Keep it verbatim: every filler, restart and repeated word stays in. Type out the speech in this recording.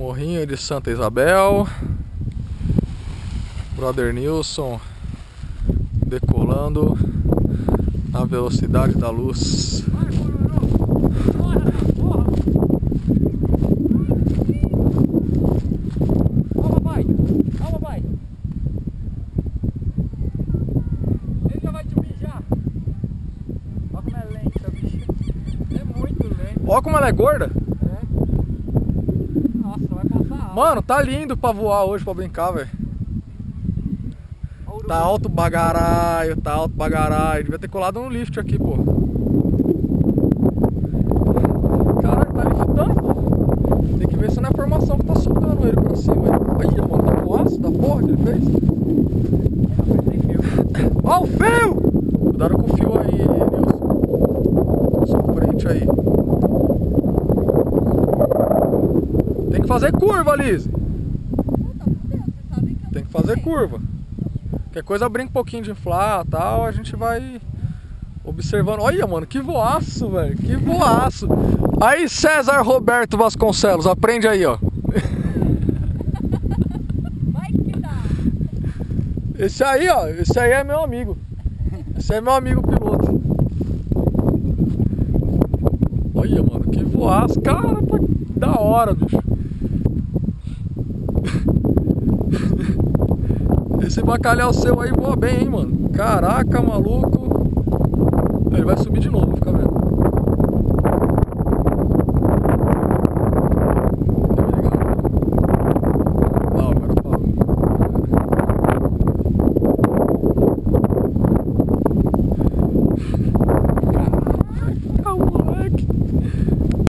Morrinho de Santa Isabel. Brother Nilson decolando na velocidade da luz. Ó papai, ó papai. Ele já vai te mijar. Olha como é lenta, bicho. É muito lenta. Olha como ela é gorda. É. Nossa, vai passar água. Mano, tá lindo pra voar hoje, pra brincar, velho. Tá alto bagaraio, tá alto bagaraio. Devia ter colado um lift aqui, pô. Caralho, tá liftando, pô. Tem que ver se não é a formação que tá sugando ele pra cima. Olha, mano, tá voaço da porra que ele fez. Ó o fio! Cuidado com o fio aí, Nilson. Sua frente aí. Tem que fazer curva, Liz. Tem que fazer curva. Qualquer coisa brinca um pouquinho de inflar e tal, a gente vai observando. Olha, mano, que voaço, velho, que voaço. Aí, César Roberto Vasconcelos, aprende aí, ó. Vai que dá. Esse aí, ó, esse aí é meu amigo. Esse é meu amigo piloto. Olha, mano, que voaço. Cara, tá da hora, bicho. Esse bacalhau seu aí voa bem, hein, mano. Caraca, maluco. Ele vai subir de novo, fica vendo.